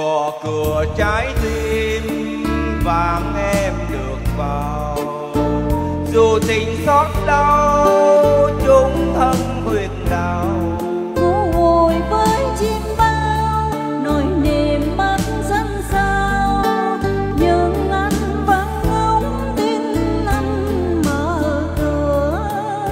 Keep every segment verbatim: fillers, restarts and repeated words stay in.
gõ cửa trái tim vàng em được vào, dù tình xót đau chung thân huyệt đau. Ngủ ngồi với chim bao nỗi niềm mất dân sao, nhưng anh vẫn ngóng tin anh mở cửa.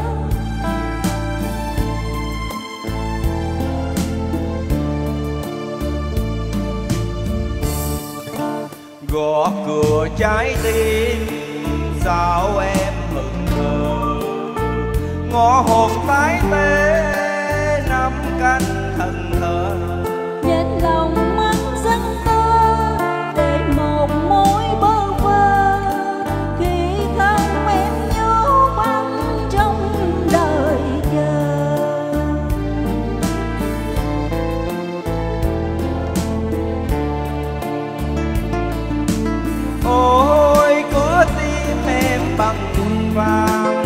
Gõ cửa trái tim sao em mừng thơ, ngõ hồn tái tê nắm cánh thần thờ. Trên lòng mắt giấc mơ để một mối bơ vơ, khi không em nhớ băng trong đời chờ. Ôi cửa tim em bằng vàng,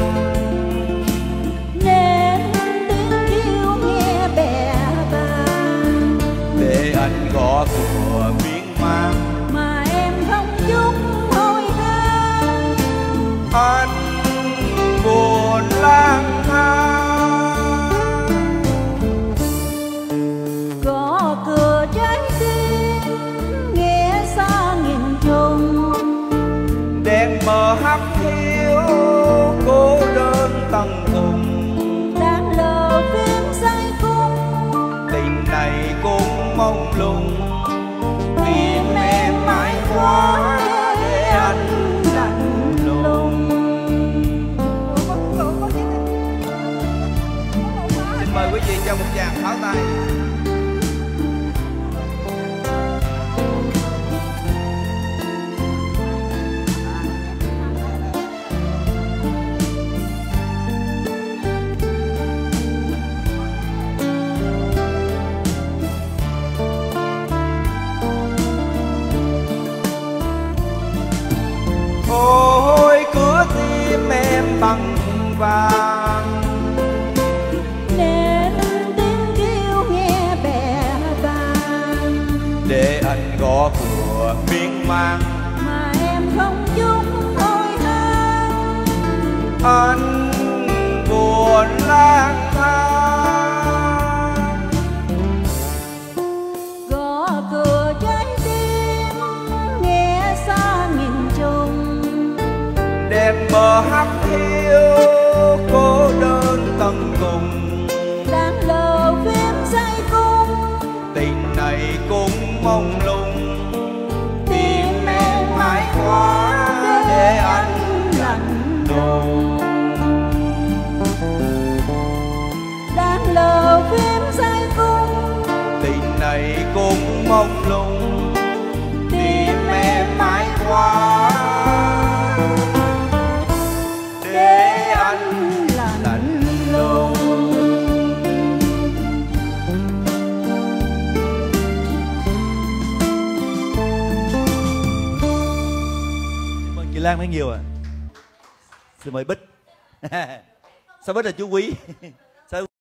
Nên tiếng kêu nghe bè vàng, để anh gõ cửa miên man. mà em không chút hối hả. Anh buồn lang thang, Gõ cửa trái tim nghe xa nghìn trùng, đèn mờ hắt hiu cô đơn tầng cùng. đang lờ phim say cung, Tình này cũng mong lung, tìm em mãi quá để anh lạnh lùng. Xin mời quý vị cho một tràng pháo tay. Ôi cửa tim em bằng vàng, nên tiếng kêu nghe bè vàng, để anh gõ cửa miên man. mà em không chút hối hả. Anh buồn lang thang, Gõ cửa trái tim nghe xa nghìn trùng, đèn mờ hắt hiu cô đơn tầng cùng. đang lờ phim say cung, Tình này cũng mong lung, tìm em mãi quá để anh lạnh lùng. đang lờ phim say cung, Tình này cũng mong lung, tìm em mãi quá để anh lạnh lùng. Cảm ơn chị Lan rất nhiều ạ. Xin mời Bích. Sao Bích là chú Quý? Sao